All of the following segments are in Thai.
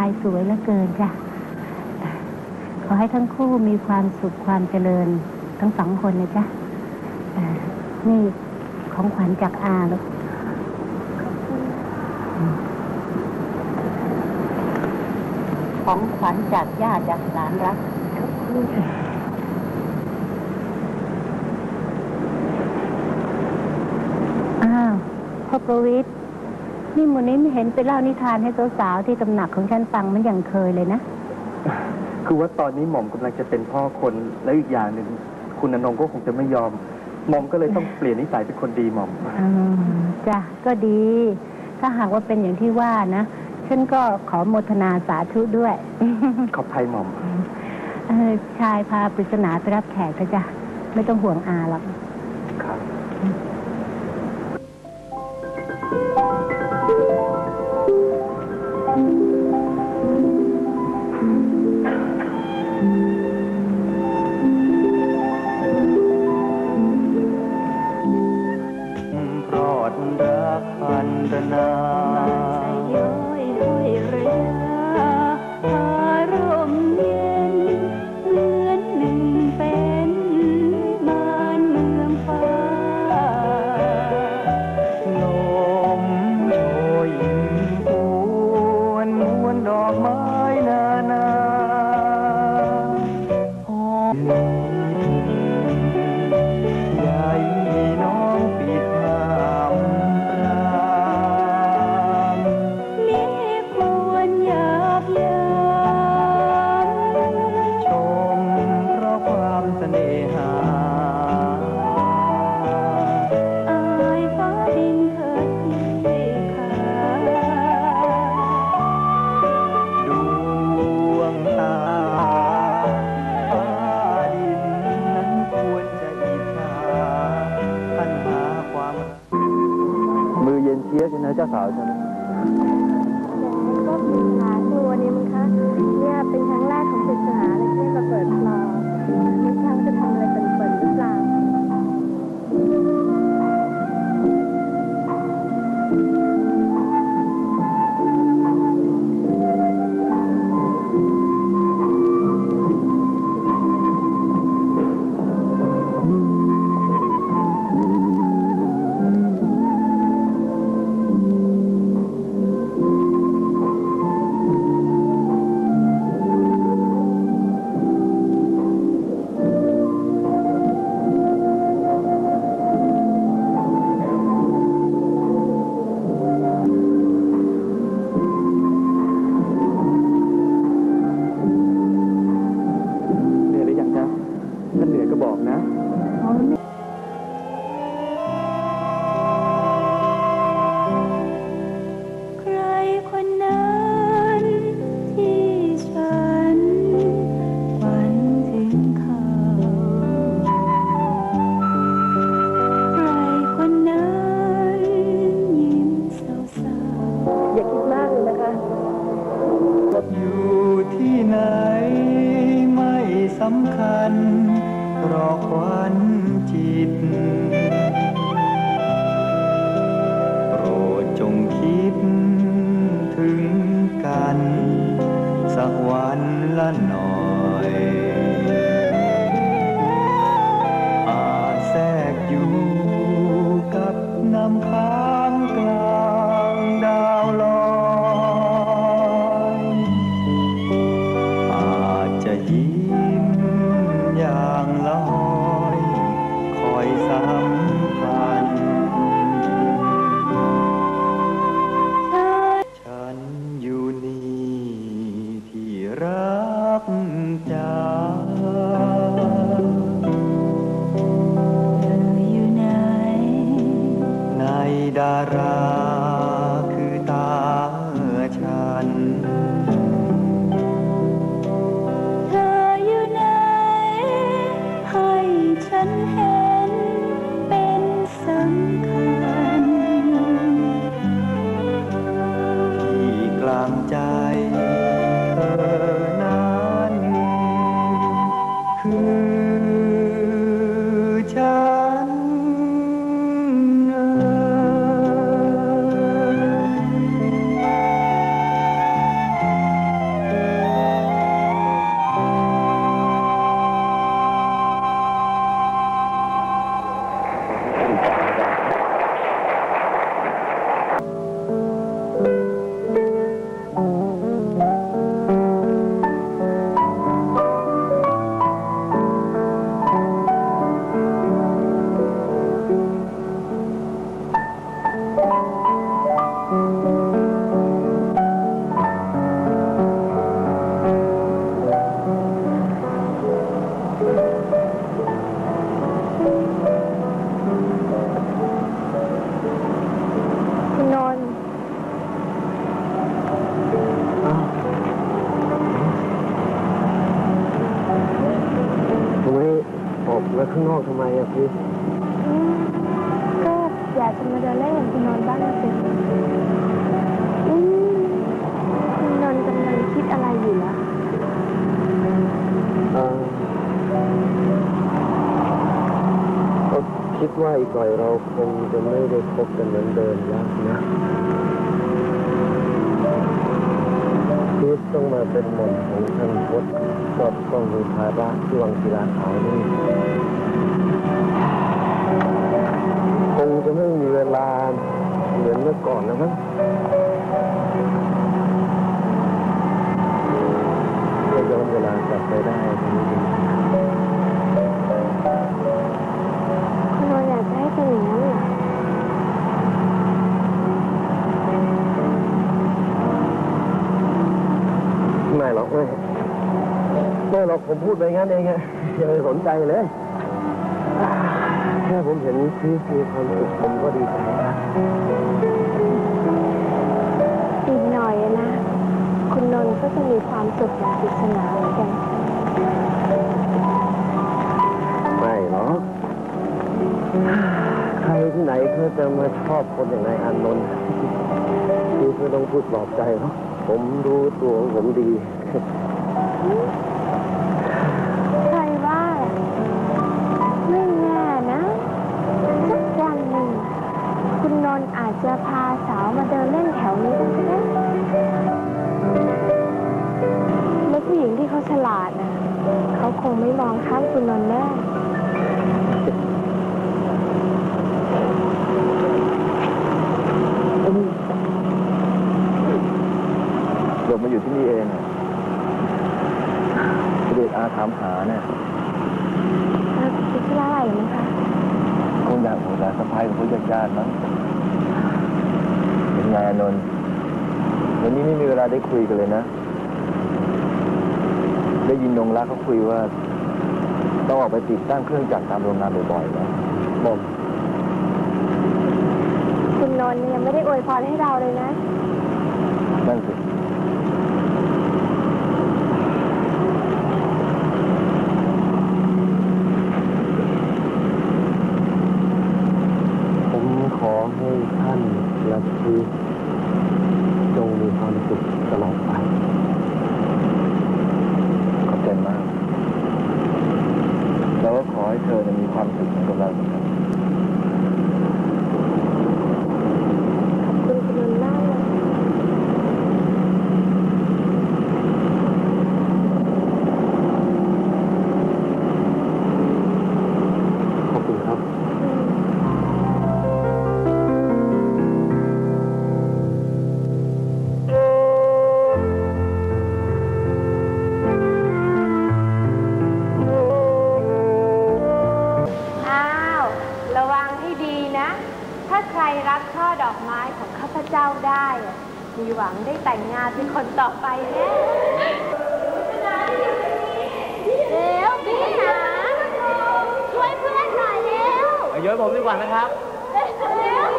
ายสวยเหลือเกินจ้ะขอให้ทั้งคู่มีความสุขความเจริญทั้งสองคนนะจ๊ะนี่ของขวัญจากอาลูกของขวัญจากย่าจากหลานรักอ้าวพ่อประวิตรนี่มื้อนี้ไม่เห็นไปเล่านิทานให้สาวๆที่ตำหนักของฉันฟังมันอย่างเคยเลยนะคือว่าตอนนี้หม่อมกำลังจะเป็นพ่อคนแล้วอีกอย่างหนึ่งคุณอนงก็คงจะไม่ยอมหม่อมก็เลยต้องเปลี่ยนนิสัยเป็นคนดีหม่อมจ้ะก็ดีถ้าหากว่าเป็นอย่างที่ว่านะฉันก็ขอโมทนาสาธุด้วยขอบใจหม่อมชายพาปริศนาไปรับแขกจ้ะไม่ต้องห่วงอาหรอกครับโปรดรักพันธนาย้อยห้อยเรือพารมเย็นเหมือนหนึ่งเป็นบ้านเมืองฟ้าลมโชยหวนมวนดอกไม้นานาหอมใหญ่น้องปิดหามปรามมีควรอยากยามชมเพราะความเสน่หาอายฟ้าดินเถิดที่ขาดวงตาฟ้าดินนั้นควรจะอิจฉาปัญหาความมือเย็นเชียร์ใช่ไหมเจ้าสาวฉันก็ปริศนาตัวนี้มั้งคะเนี่ยเป็นครั้งแรกของปริศนาเลยที่มาเปิดคลอไม่ทราบจะทำอะไรเป็นหรือเปล่าไว้ข้างนอกทำไมอะพี่ก็อยากจะมาเดินเล่นกับคุณนนท์บ้างนะสิคุณนนท์กำลังคิดอะไรอยู่ล่ะก็คิดว่าอีกหน่อยเราคงจะไม่ได้พบกันเหมือนเดิมแล้วนะพีชต้องมาเป็นหม่อมของทางพจน์ก็ต้องมีภาระที่วังศิลาขาวนี่คงจะไม่มีเวลาเหมือนเมื่อก่อนแล้วมั้งจะย้อนเวลากลับไปได้ทีนี้คุณนนท์อยากจะให้เป็นอย่างนั้นเหรอไม่หรอกไม่หรอกผมพูดไปงั้นเองไงอย่าไปสนใจเลยแค่ผมเห็นพีชมีความสุขผมก็ดีใจนะอีกหน่อยนะ คุณนนท์ก็จะมีความสุขอย่างปริศนาเหมือนกันไม่หรอกใครที่ไหนเขาจะมาชอบคนอย่างนายอานนท์พีชไม่ต้องพูดปลอบใจหรอกผมรู้ตัวของผมดีใครว่าไม่แน่นะสักวันหนึ่งคุณนนท์อาจจะพาสาวมาเดินเล่นแถวนี้ก็ได้แล้วผู้หญิงที่เขาฉลาดนะเขาคงไม่มองข้ามคุณนนท์แน่เดี๋ยวมาอยู่ที่นี่เองเด็กอาถามหาเนี่ยคิดว่าอะไรมั้งคะคงอยากสะพายของผู้ญาติมั้งเป็นไงอานนท์วันนี้ไม่มีเวลาได้คุยกันเลยนะได้ยินนงรักเขาคุยว่าต้องออกไปติดตั้งเครื่องจักรตามโรงงานบ่อยๆนะบอกคุณนนท์ยังไม่ได้อวยพรให้เราเลยนะนั่นสิผมขอให้ท่านและพีชจงมีความสุขตลอดไปขอบใจมากแล้วก็ขอให้เธอมีความสุขเหมือนกับเราเหมือนกันขอบคุณคุณนนท์มากเลยขอบคุณครับอ้าว ระวังให้ดีนะ ถ้าใครรับช่อดอกไม้ของข้าพเจ้าได้อะมีหวังได้แต่งงานเป็นคนต่อไปแน่เร็วพี่หาช่วยเพื่อนหน่อยเร็วเยอะผมดีกว่านะครับเร็ว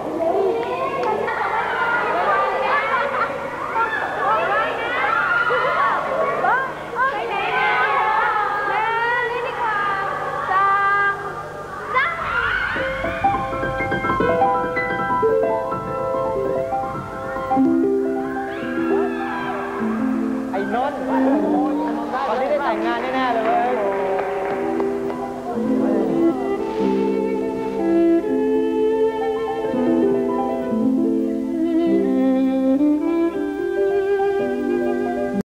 ไปไหนเนี่ยนี่ดีกว่าจังไอ้นนท์ตอนนี้ได้แต่งงานแน่